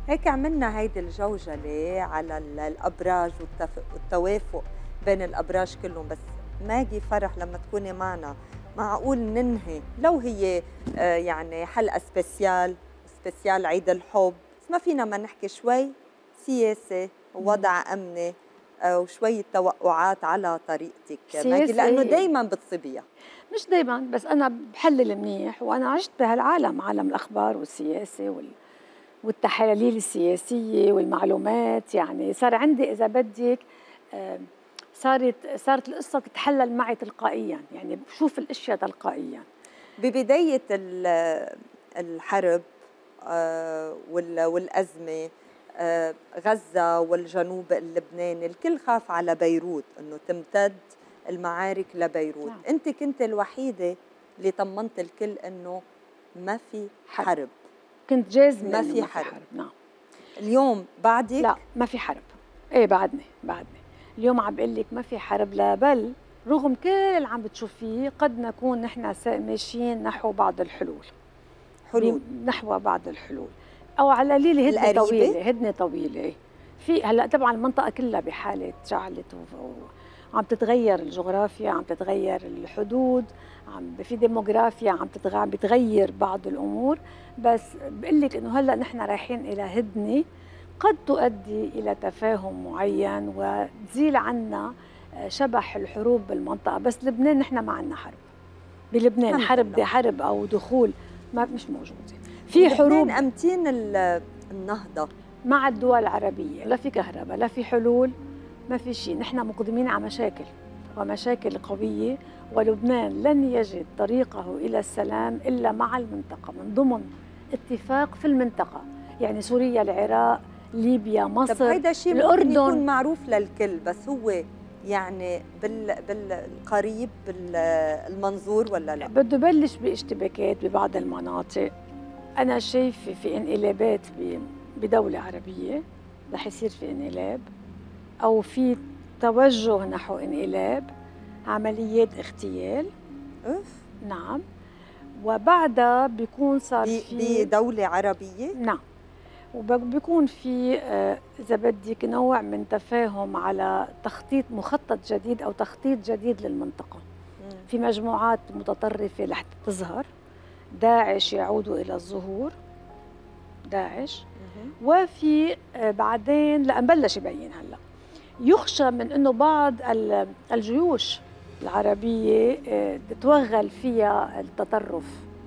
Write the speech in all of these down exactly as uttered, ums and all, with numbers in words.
هيك عملنا هيدي الجوجلة على الأبراج والتوافق بين الأبراج كلهم. بس ماجي فرح لما تكوني معنا معقول ننهي لو هي آه يعني حلقة سبيسيال سبيسيال عيد الحب، بس ما فينا ما نحكي شوي سياسة ووضع أمني آه وشوية توقعات على طريقتك ماجي، لأنه دايما بتصيبيها. مش دايما، بس أنا بحلل منيح، وأنا عشت بهالعالم، عالم الأخبار والسياسة وال والتحاليل السياسية والمعلومات. يعني صار عندي إذا بدك صارت صارت القصة تتحلل معي تلقائيا، يعني بشوف الأشياء تلقائيا. ببداية الحرب والأزمة غزة والجنوب اللبناني الكل خاف على بيروت أنه تمتد المعارك لبيروت. نعم. أنت كنت الوحيدة اللي طمنت الكل أنه ما في حرب, حرب. كنت جازمة ما في حرب. حرب. نعم. اليوم بعدك؟ لا ما في حرب. ايه بعدني بعدني اليوم عم بقول لك ما في حرب، لا بل رغم كل اللي عم بتشوفيه قد نكون نحن ماشيين نحو بعض الحلول. حلول نحو بعض الحلول او على القليله هدنه طويله هدنه طويله. في هلا طبعا المنطقه كلها بحاله جعلت وعم تتغير الجغرافيا، عم تتغير الحدود، عم في ديموغرافيا عم عم بتغير بعض الامور. بس بقول لك انه هلا نحن رايحين الى هدنه قد تؤدي الى تفاهم معين وتزيل عنا شبح الحروب بالمنطقه. بس لبنان نحن ما عندنا حرب. بلبنان حرب دي حرب او دخول ما مش موجوده. في حروب امتين النهضه مع الدول العربيه، لا في كهرباء لا في حلول، ما في شيء. نحن مقدمين على مشاكل ومشاكل قويه، ولبنان لن يجد طريقه الى السلام الا مع المنطقه من ضمن اتفاق في المنطقه، يعني سوريا، العراق، ليبيا، مصر، طب هيدا شيء الأردن ممكن يكون معروف للكل، بس هو يعني بال بالقريب بالمنظور ولا لا؟ بده يبلش باشتباكات ببعض المناطق. أنا شايفة في انقلابات بدولة عربية، رح يصير في انقلاب أو في توجه نحو انقلاب، عمليات اغتيال. أوف. نعم. وبعدها بيكون صار في بدولة عربية؟ نعم. وبيكون في إذا بدك نوع من تفاهم على تخطيط مخطط جديد أو تخطيط جديد للمنطقة. مم. في مجموعات متطرفة رح تظهر، داعش يعود إلى الظهور، داعش. مم. وفي بعدين لا نبلش يبين هلا يخشى من إنه بعض الجيوش العربية تتوغل فيها التطرف،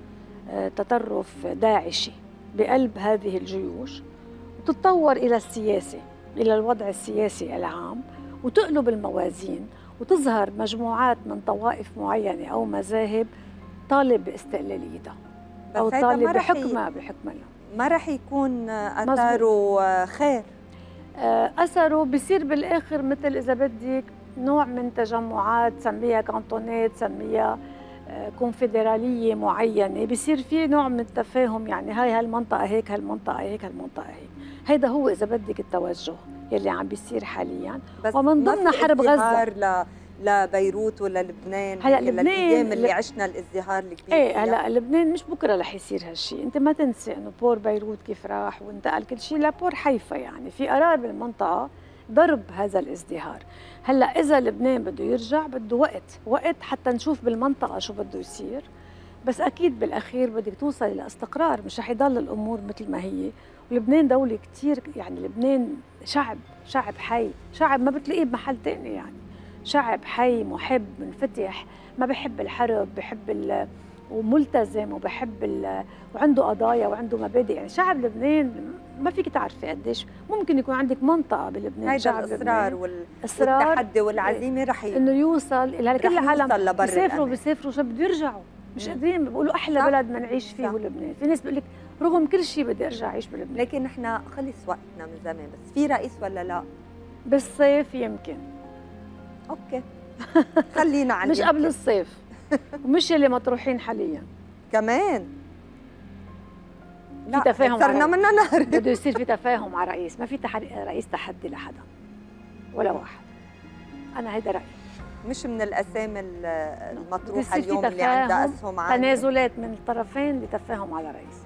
تطرف داعشي بقلب هذه الجيوش، وتتطور إلى السياسة، إلى الوضع السياسي العام، وتقلب الموازين، وتظهر مجموعات من طوائف معينة أو مذاهب طالب باستقلاليتها أو طالب بحكمها بحكمها ما رح يكون أثره خير. أثره بصير بالآخر مثل إذا بدك نوع من تجمعات، سميها كانتونات، سميها كونفدرالية معينة، بصير في نوع من التفاهم، يعني هاي هالمنطقة هيك، هالمنطقة هيك، هالمنطقة هيك. هيدا هو إذا بدك التوجه يلي عم بيصير حاليا. بس ومن ضمن حرب غزة ل... لبيروت ولا لبنان، هلا لبنان الايام اللي عشنا الازدهار الكبير. ايه هلا لبنان مش بكره رح يصير هالشيء. انت ما تنسي انه بور بيروت كيف راح وانتقل كل شيء لبور حيفا، يعني في قرار بالمنطقة ضرب هذا الازدهار. هلا اذا لبنان بده يرجع بده وقت وقت حتى نشوف بالمنطقه شو بده يصير. بس اكيد بالاخير بدك توصل الى استقرار، مش رح يضل الامور مثل ما هي. ولبنان دوله كثير، يعني لبنان شعب شعب حي، شعب ما بتلاقيه بمحل ثاني، يعني شعب حي محب منفتح، ما بحب الحرب، بحب ال وملتزم وبحب ال وعنده قضايا وعنده مبادئ. يعني شعب لبنان ما فيك تعرفي قديش ممكن يكون عندك منطقه بلبنان هيدا شعب الاصرار والتحدي والعزيمه رح انه يوصل الى كل العالم. بيسافروا بيسافروا شو بده يرجعوا، مش قادرين، بيقولوا احلى صح. بلد ما نعيش فيه هو لبنان. في ناس بيقول لك رغم كل شيء بدي ارجع اعيش بلبنان. لكن نحن خلص وقتنا من زمان، بس في رئيس ولا لا؟ بالصيف يمكن. اوكي خلينا على مش قبل الصيف ومش اللي مطروحين حاليا كمان. في تفاهم، صرنا منا نهر. بده يصير في تفاهم مع رئيس، ما في رئيس تحدي لحدا ولا واحد. انا هيدا رايي، مش من الاسامي المطروحه اليوم اللي عندها اسهم عاليه. تنازلات من الطرفين لتفاهم على رئيس.